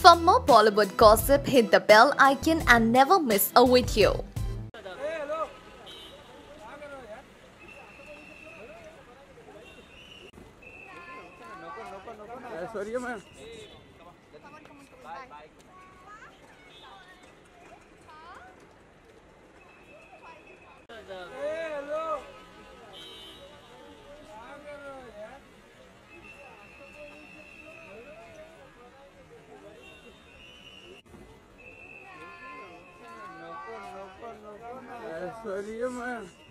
For more Bollywood gossip, hit the bell icon and never miss a video. Sorry, man. Sorry, man.